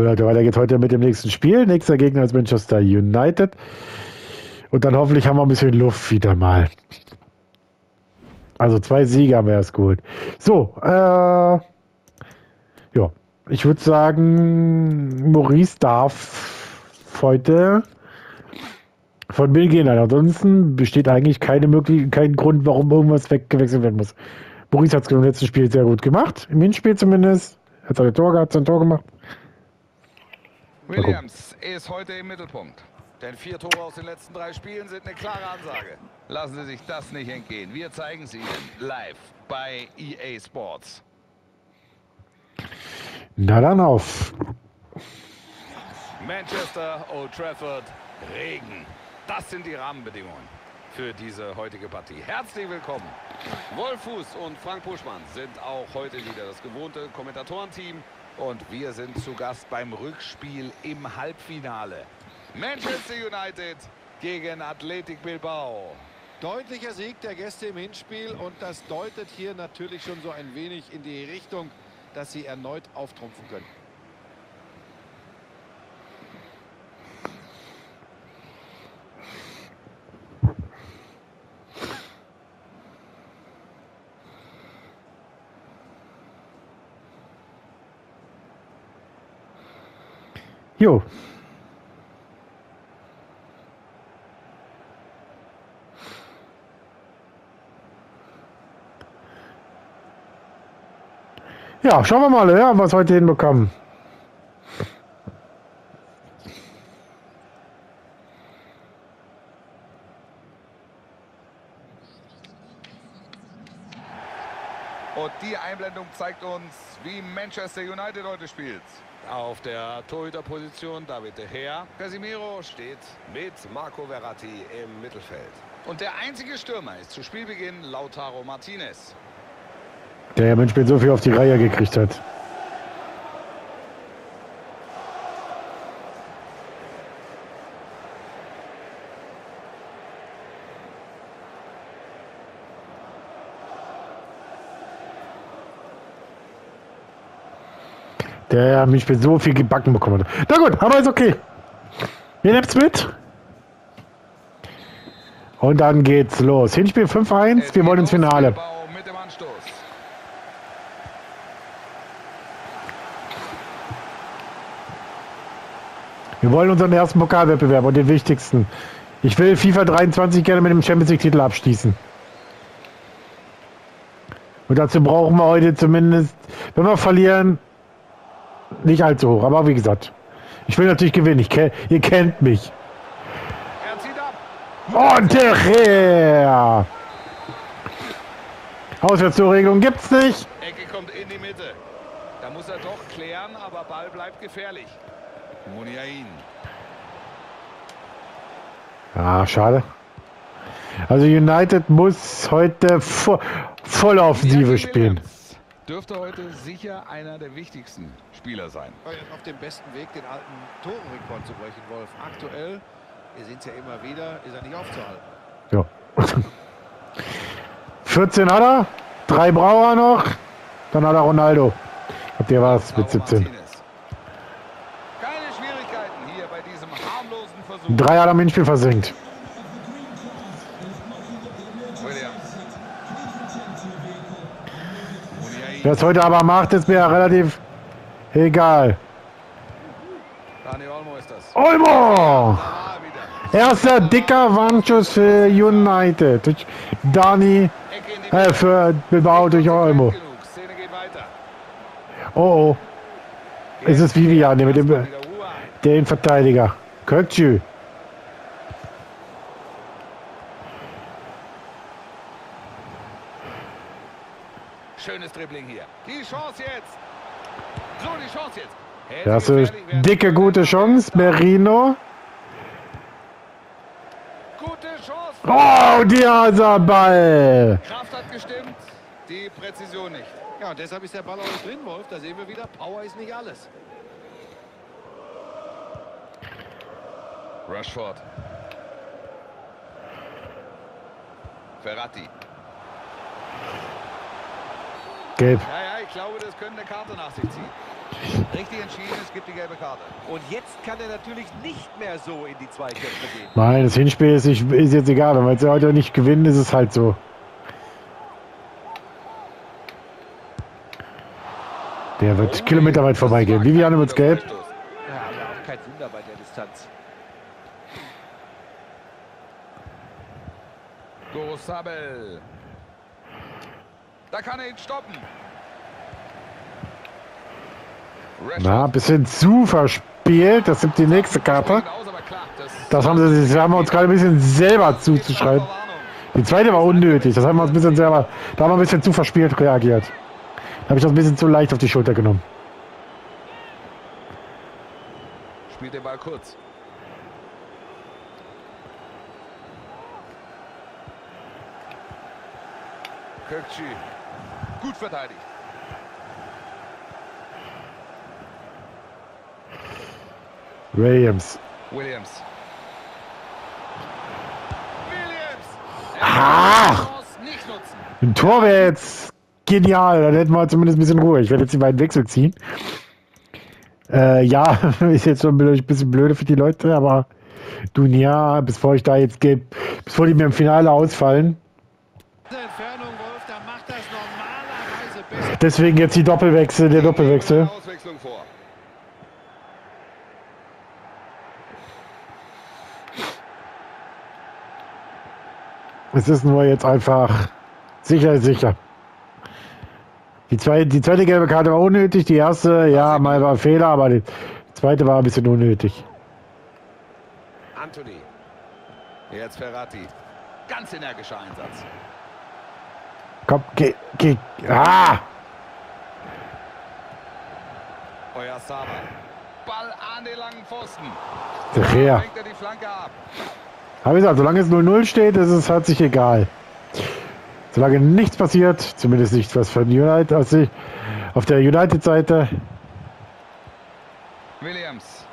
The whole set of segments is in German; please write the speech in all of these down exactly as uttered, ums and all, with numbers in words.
Leute, weiter geht heute mit dem nächsten Spiel. Nächster Gegner ist Manchester United. Und dann hoffentlich haben wir ein bisschen Luft wieder mal. Also zwei Siege haben wir erst geholt. So, äh, ja, ich würde sagen, Maurice darf heute von mir gehen. Ansonsten besteht eigentlich keine Möglichkeit, kein Grund, warum irgendwas weggewechselt werden muss. Maurice hat es im letzten Spiel sehr gut gemacht, im Hinspiel zumindest. Er hat seine Tor gehabt, sein Tor gemacht. Williams ist heute im Mittelpunkt. Denn vier Tore aus den letzten drei Spielen sind eine klare Ansage. Lassen Sie sich das nicht entgehen. Wir zeigen es Ihnen live bei E A Sports. Na dann auf. Manchester, Old Trafford, Regen. Das sind die Rahmenbedingungen für diese heutige Partie. Herzlich willkommen. Wolf Fuß und Frank Buschmann sind auch heute wieder das gewohnte Kommentatorenteam. Und wir sind zu Gast beim Rückspiel im Halbfinale. Manchester United gegen Athletic Bilbao. Deutlicher Sieg der Gäste im Hinspiel und das deutet hier natürlich schon so ein wenig in die Richtung, dass sie erneut auftrumpfen können. Jo. Ja, schauen wir mal, ja, was wir heute hinbekommen. Und die Einblendung zeigt uns, wie Manchester United heute spielt. Auf der Torhüterposition David De Gea. Casemiro steht mit Marco Verratti im Mittelfeld. Und der einzige Stürmer ist zu Spielbeginn Lautaro Martinez. Der im Spiel so viel auf die Reihe gekriegt hat. Der im Spiel so viel gebacken bekommen hat. Na gut, aber ist okay. Wir nehmen's mit. Und dann geht's los. Hinspiel fünf eins, wir wollen ins Finale. Mit dem Anstoß. Wir wollen unseren ersten Pokalwettbewerb und den wichtigsten. Ich will FIFA dreiundzwanzig gerne mit dem Champions League Titel abschließen. Und dazu brauchen wir heute zumindest, wenn wir verlieren, nicht allzu hoch. Aber wie gesagt, ich will natürlich gewinnen. Ich kenn, ihr kennt mich. Er zieht ab. Und der her. Auswärtstorregelung gibt's nicht. Ecke kommt in die Mitte. Da muss er doch klären, aber Ball bleibt gefährlich. Muniain. Ah, schade. Also United muss heute vo voll Offensive spielen. Dürfte heute sicher einer der wichtigsten Spieler sein. Auf dem besten Weg, den alten Torenrekord zu brechen, Wolf. Aktuell, wir sehen es ja immer wieder, ist er nicht aufzuhalten. Ja. vierzehn hat er, drei braucht er noch, dann hat er Ronaldo. Habt ihr was mit siebzehn? Keine Schwierigkeiten hier bei diesem harmlosen Versuch. Drei hat er im Hinspiel versenkt. Wer es heute aber macht, ist mir ja relativ egal. Dani Olmo ist das. Olmo! Erster dicker Warnschuss für United. Durch Dani, äh, für Bilbao durch Olmo. Oh oh. Es ist Vivian, der mit dem der Innenverteidiger. Kökçü. Schönes Dribbling hier. Die Chance jetzt. So, die Chance jetzt. Hätte Das ist gefährlich dicke, werden. gute Chance. Merino. Gute Chance. Oh, dieser Ball. Kraft hat gestimmt, die Präzision nicht. Ja, und deshalb ist der Ball auch nicht drin, Wolf. Da sehen wir wieder, Power ist nicht alles. Rashford. Verratti. Gelb. Ja, ja, ich glaube, das könnte eine Karte nach sich ziehen. Richtig entschieden, es gibt die gelbe Karte. Und jetzt kann er natürlich nicht mehr so in die Zweikämpfe gehen. Nein, das Hinspiel ist, nicht, ist jetzt egal. Wenn wir jetzt heute nicht gewinnen, ist es halt so. Der wird Oh, kilometerweit vorbeigehen. Viviane wird's gelb. Ja, aber auch kein Wunder bei der Distanz. Gorosabel. Da kann er ihn stoppen. Na, ein bisschen zu verspielt. Das sind die nächste Karte. Das haben, sie, das haben wir uns gerade ein bisschen selber zuzuschreiben. Die zweite war unnötig. Das haben wir uns ein bisschen selber. Da haben wir ein bisschen zu verspielt reagiert. Da habe ich das ein bisschen zu leicht auf die Schulter genommen. Spielt den Ball kurz. Kökçü. Gut verteidigt. Williams. Williams. Williams. Ah! Nicht nutzen. Ein Tor wäre jetzt genial. Dann hätten wir zumindest ein bisschen Ruhe. Ich werde jetzt die beiden Wechsel ziehen. Äh, ja, ist jetzt schon ein bisschen blöde für die Leute, aber Dunja, bevor ich da jetzt gebe, bevor die mir im Finale ausfallen. Entfernung, Wolf, da macht das normalerweise besser. Deswegen jetzt die Doppelwechsel, der Doppelwechsel. Auswechslung vor. Es ist nur jetzt einfach sicher ist sicher. Die zweite, die zweite gelbe Karte war unnötig, die erste, ja, mal war ein Fehler, aber die zweite war ein bisschen unnötig. Anthony. Jetzt Ferrati. Ganz energischer Einsatz. Komm, geh, geh. Ah! Euer Saba. Ball an den langen Pfosten. Der Her. Fängt er die Flanke ab. Habe ich gesagt, solange es null null steht, ist es halt sich egal. Solange nichts passiert, zumindest nichts was von United aus sich, auf der United-Seite. Williams.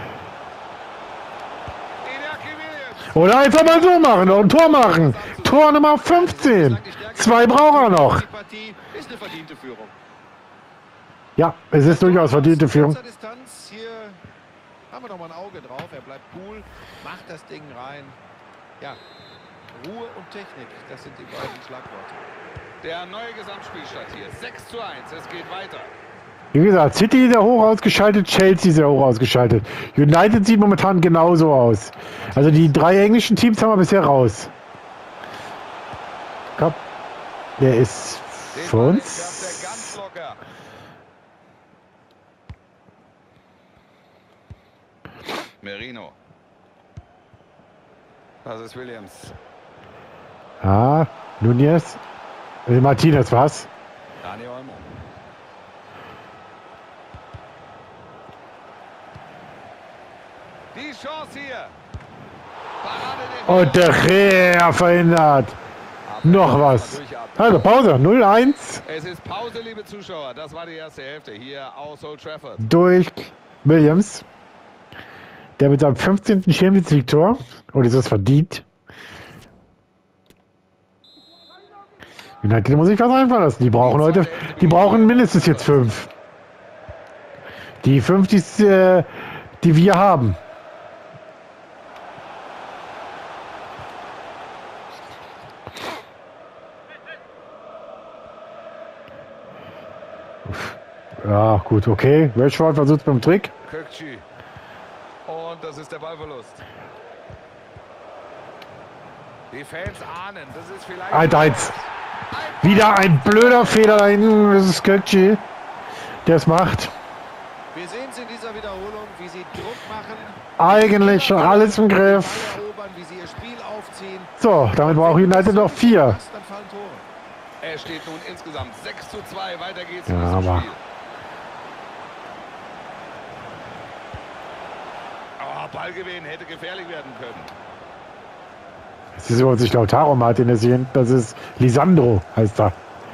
Iñaki Williams. Oder einfach mal so machen und ein Tor machen. Tor Nummer fünfzehn. Zwei braucht er noch. Die Partie ist eine verdiente Führung. Ja, es ist durchaus verdiente Führung. Kurzer Distanz, hier haben wir noch mal ein Auge drauf. Er bleibt cool, macht das Ding rein. Ja, Ruhe und Technik, das sind die beiden Schlagworte. Der neue Gesamtspielstand hier. sechs zu eins. Es geht weiter. Wie gesagt, City sehr hoch ausgeschaltet, Chelsea sehr hoch ausgeschaltet. United sieht momentan genauso aus. Also die drei englischen Teams haben wir bisher raus. Komm, der ist Den für Ball uns. entschärft er ganz locker. Merino. Das ist Williams. Ah, Nunez. Äh, Martinez, was? Dani Olmo. Die Chance hier. Parade Und der Gea verhindert. Noch was. Also Pause, null eins Es ist Pause, liebe Zuschauer. Das war die erste Hälfte hier aus Old Trafford. durch Williams. Der mit seinem fünfzehnten Champions League Tor. Und ist das verdient. United muss sich was einfallen lassen. Die brauchen heute, die brauchen mindestens jetzt fünf. Die fünf, die, äh, die wir haben. Ja, gut, okay. Rashford versucht beim Trick. Kökçü. Und das ist der Ballverlust. Die Fans ahnen, das ist vielleicht... eins eins. Wieder ein blöder Fehler da hinten. Das ist Kökçü, der es macht. Wir sehen es in dieser Wiederholung, wie sie Druck machen. Eigentlich schon alles im Griff. Ball erobern, wie sie ihr Spiel aufziehen. So, damit braucht United noch vier. Passt, dann fallen Tore. Er steht nun insgesamt sechs zu zwei. Weiter geht's Ja, in diesem aber- Spiel. Oh, Ballgewinn hätte gefährlich werden können. Das ist übrigens nicht Lautaro Martinez hier hinten, das ist Lisandro, heißt er.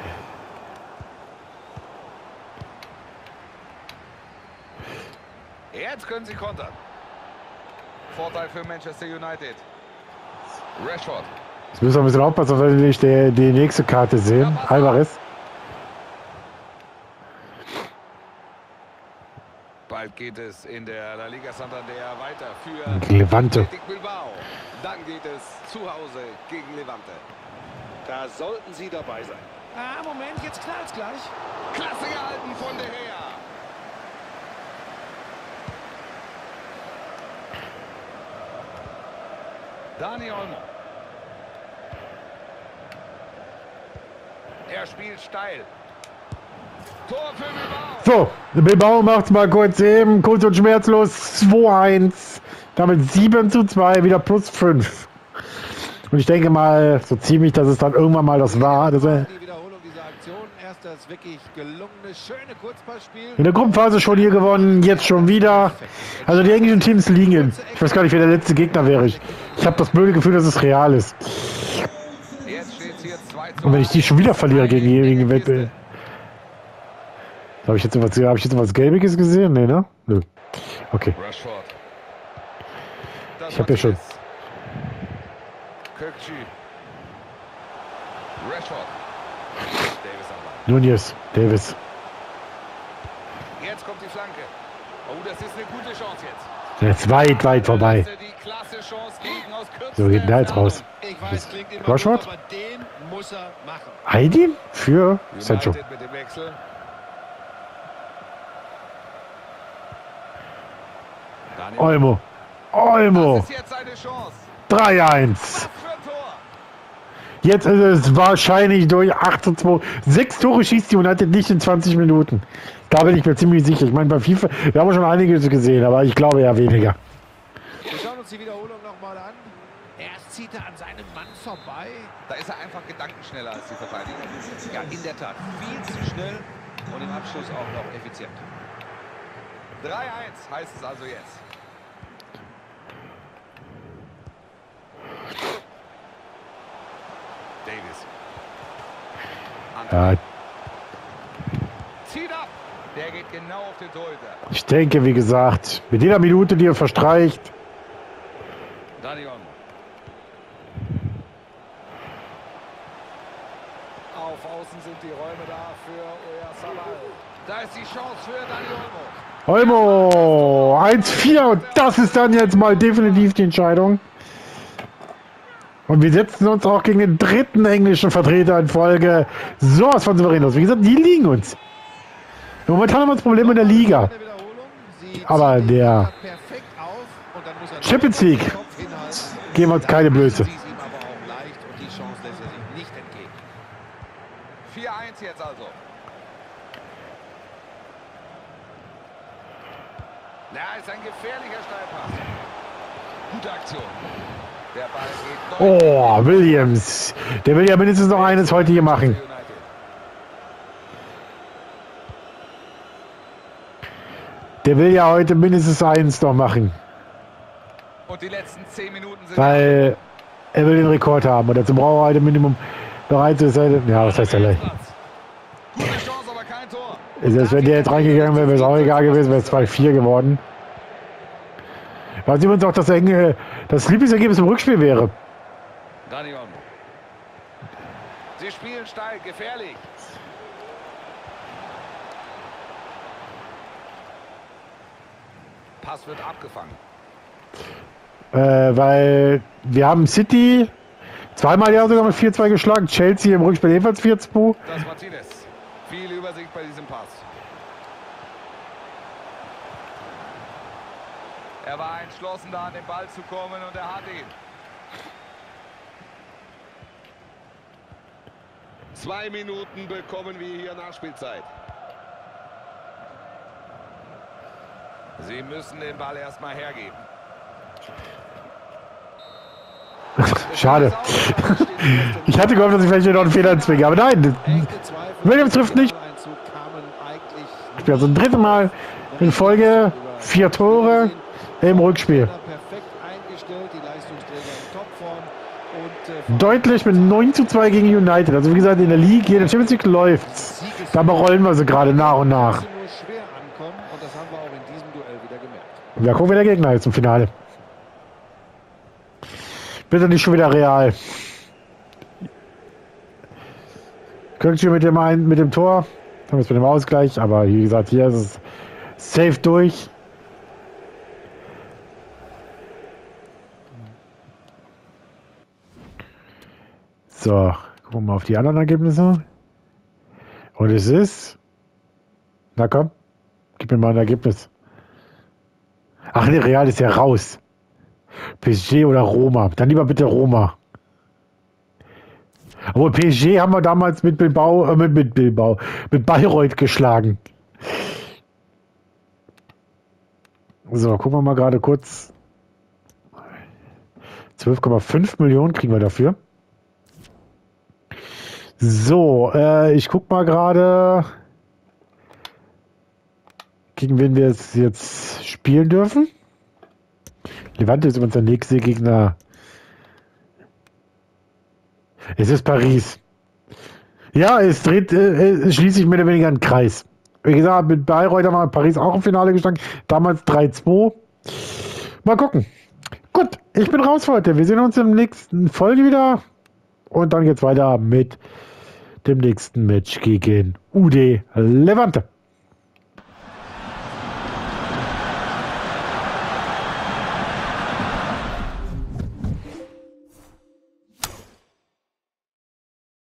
Jetzt können sie kontern. Vorteil für Manchester United. Rashford. Jetzt müssen wir ein bisschen aufpassen, wenn wir nicht die, die nächste Karte sehen. Alvarez. geht es in der La Liga Santander weiter für Levante. Athletic Bilbao. Dann geht es zu Hause gegen Levante. Da sollten sie dabei sein. Ah, Moment, jetzt knallt's gleich. Klasse gehalten von De Gea. Dani Olmo. Er spielt steil. Tor für Bilbao. So, Bilbao macht's mal kurz eben, kurz und schmerzlos, zwei eins. Damit sieben zu zwei, wieder plus fünf. Und ich denke mal, so ziemlich, dass es dann irgendwann mal das war. Das war Die Wiederholung dieser Aktion. Erst das wirklich gelungene, schöne Kurzpassspiel. in der Gruppenphase schon hier gewonnen, jetzt schon wieder. Also die englischen Teams liegen. Ich weiß gar nicht, wer der letzte Gegner wäre. Ich, ich habe das blöde Gefühl, dass es real ist. Jetzt steht hier zwei zu Und wenn ich die schon wieder verliere gegen die gegen Kiste. Welt. Habe ich jetzt was, habe ich jetzt was Gelbiges gesehen? Nee, ne? Nö. Okay. Rashford. Das Ich hab ja schon- Martinez. Kökçü. Rashford. Davis am Ball. Nunez, Davis. Jetzt kommt die Flanke. Oh, das ist eine gute Chance jetzt. Jetzt weit, weit vorbei. Müsste die klasse Chance kriegen aus So geht denn der jetzt Entfernung. raus? Ich weiß, klingt immer Rashford? gut, aber den muss er machen. Heidi für Sancho. United mit dem Wechsel. Daniel. Olmo. Olmo. Das ist jetzt seine Chance. drei eins. Was für ein Tor. Jetzt ist es wahrscheinlich durch acht zu zwei. Sechs Tore schießt die United nicht in zwanzig Minuten. Da bin ich mir ziemlich sicher. Ich meine, bei FIFA, wir haben schon einige gesehen, aber ich glaube eher weniger. Wir schauen uns die Wiederholung nochmal an. Erst zieht er an seinem Mann vorbei. Da ist er einfach gedankenschneller als die Verteidiger. Ja, in der Tat. Viel zu schnell und im Abschluss auch noch effizient. drei eins heißt es also jetzt. Davis. Ja, Zieht ab. Der geht genau auf den Torhüter. ich denke, wie gesagt, mit jeder Minute, die er verstreicht, Dani Olmo. Auf Außen sind die Räume da für Oyarzabal. Da ist die Chance für Dani Olmo. Olmo, eins vier und das ist dann jetzt mal definitiv die Entscheidung. Und wir setzen uns auch gegen den dritten englischen Vertreter in Folge sowas von souverän aus. Wie gesagt, die liegen uns. Momentan haben wir das Problem in der Liga. Eine Wiederholung. Sie Aber zieht den der Ball perfekt auf und dann muss er Champions League den Kopf hinhalten. geben wir uns keine Blöße. Sie ist ihm aber auch leicht und die Chance lässt er sich nicht entgehen. vier eins jetzt also. Ja, ist ein gefährlicher Steilpass. Gute Aktion. Der Ball geht Oh, Williams. Der will ja mindestens noch eines heute hier machen. Der will ja heute mindestens eins noch machen. Und die letzten zehn Minuten sind Weil er will den Rekord haben. Und dazu braucht er heute Minimum noch eins. Ja, was heißt der gleich? Gute Chance, aber kein Tor. Selbst wenn der jetzt reingegangen wäre, wäre es auch egal gewesen, wäre es zwei vier geworden. Was übrigens auch das enge, das Lieblingsergebnis im Rückspiel wäre. Dani Olmo. Sie spielen steil, gefährlich. Pass wird abgefangen. Äh, weil wir haben City zweimal ja sogar mit vier zwei geschlagen. Chelsea im Rückspiel ebenfalls vier zwei. Das ist Martinez. Viel Übersicht bei diesem Pass. Er war entschlossen, da an den Ball zu kommen und er hat ihn. Zwei Minuten bekommen wir hier Nachspielzeit. Sie müssen den Ball erstmal hergeben. Schade. Ich hatte gehofft, dass ich vielleicht noch einen Fehler zwinge, aber nein. Echte Zweifel. Williams trifft nicht. Einzug kamen eigentlich Ich bin also ein drittes Mal in Folge vier Tore im Rückspiel. perfekt eingestellt, die Leistungsträger in Topform und äh, Deutlich mit neun zu zwei gegen United. Also wie gesagt, in der Liga, in der Champions League läuft's. Da rollen wir sie gerade nach und nach. nur schwer ankommen und das haben wir auch in diesem Duell wieder gemerkt. Ja, gucken, wer der Gegner ist im Finale. Bitte nicht schon wieder Real. Kökçü mit dem einen, mit dem Tor. Haben wir jetzt mit dem Ausgleich, aber wie gesagt, hier ist es safe durch. So, gucken wir mal auf die anderen Ergebnisse. Und es ist... Na komm, gib mir mal ein Ergebnis. Ach ne, Real ist ja raus. P S G oder Roma. Dann lieber bitte Roma. Aber P S G haben wir damals mit Bilbao, äh, mit, mit Bilbao, mit Bayreuth geschlagen. So, gucken wir mal gerade kurz. zwölf Komma fünf Millionen kriegen wir dafür. So, äh, ich guck mal gerade, gegen wen wir es jetzt spielen dürfen. Levante ist unser nächster Gegner. Es ist Paris. Ja, es dreht, äh, es schließt sich mehr oder weniger einen Kreis. Wie gesagt, mit Bayreuth haben wir Paris auch im Finale gestanden. Damals drei zwei. Mal gucken. Gut, ich bin raus für heute. Wir sehen uns im nächsten Folge wieder. Und dann geht's weiter mit dem nächsten Match gegen U D Levante.